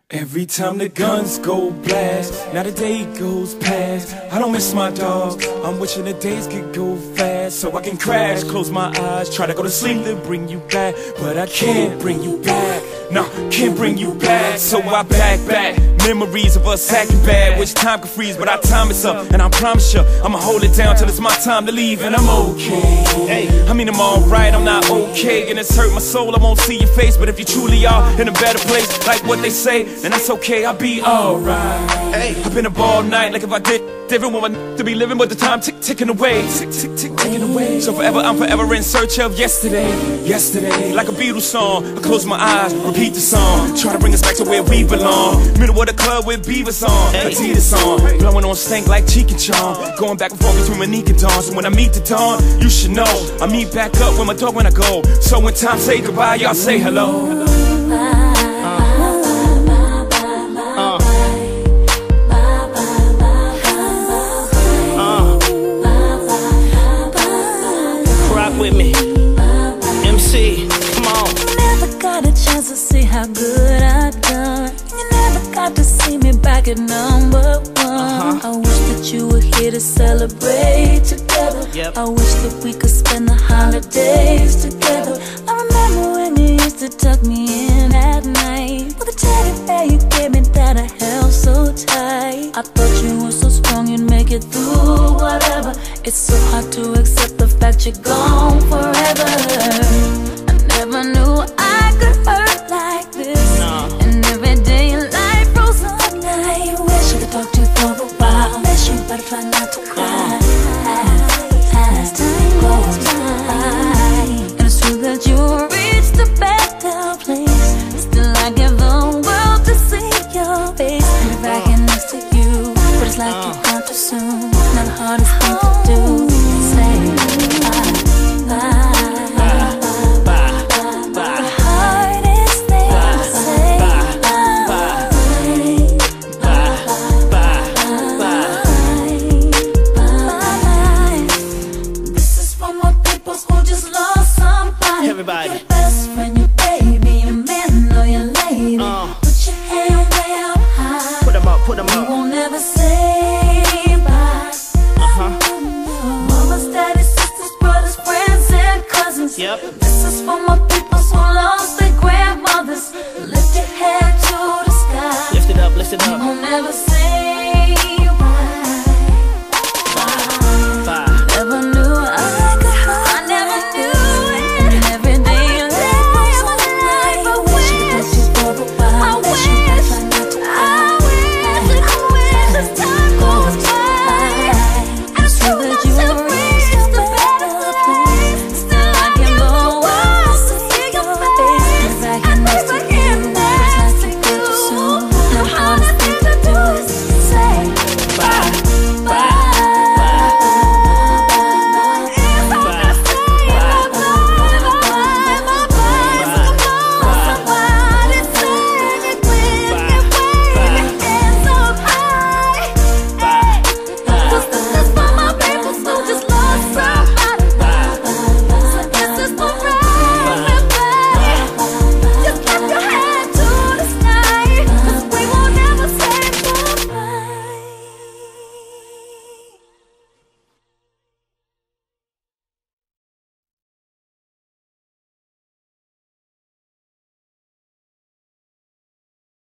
Every time the guns go blast, now the day goes past. I don't miss my dog, I'm wishing the days could go fast, so I can crash, close my eyes, try to go to sleep, then bring you back. But I can't bring you back, no, can't bring you back. So I back, memories of us acting bad, which time can freeze, but our time is up. And I promise you, I'ma hold it down till it's my time to leave. And I'm okay, I mean I'm alright, I'm not okay. And it's hurt my soul, I won't see your face. But if you truly are in a better place, like what they say, then that's okay, I'll be alright. I've been up all night, like if I did different, want to be living, but the time ticking away, ticking away. So forever, I'm forever in search of yesterday, like a Beatles song. I close my eyes, repeat the song, try to bring us back to where we belong. Middle of the club with Beavis on, Adidas on, blowing on stank like Cheek and Chong, going back and forth between Monique and Dawn. So when I meet the dawn, you should know I meet back up with my dog when I go. So when time say goodbye, y'all say hello. With me, MC, come on. You never got a chance to see how good I've done. You never got to see me back at number one. I wish that you were here to celebrate together. I wish that we could spend the holidays together. I remember when you used to tuck me in at night with a teddy bear you gave me that I held so tight. I thought you were so strong you'd make it through whatever. It's so hard to accept the fact you're gone forever. I never knew I could hurt like this. And every day in life froze on night. Wish I could talk to you for a while. Miss you, but try not to cry. As time goes by, and it's true that you reached a better place. Still I give the world to see your face. And if I get next to you, but it's like you're gone too soon. Not the hardest thing to do. Everybody. Your best friend, your baby, your man or your lady. Put your hand way up high. Put them up, put them up. You won't ever say bye. Mamas, daddies, sisters, brothers, friends, and cousins. Yep.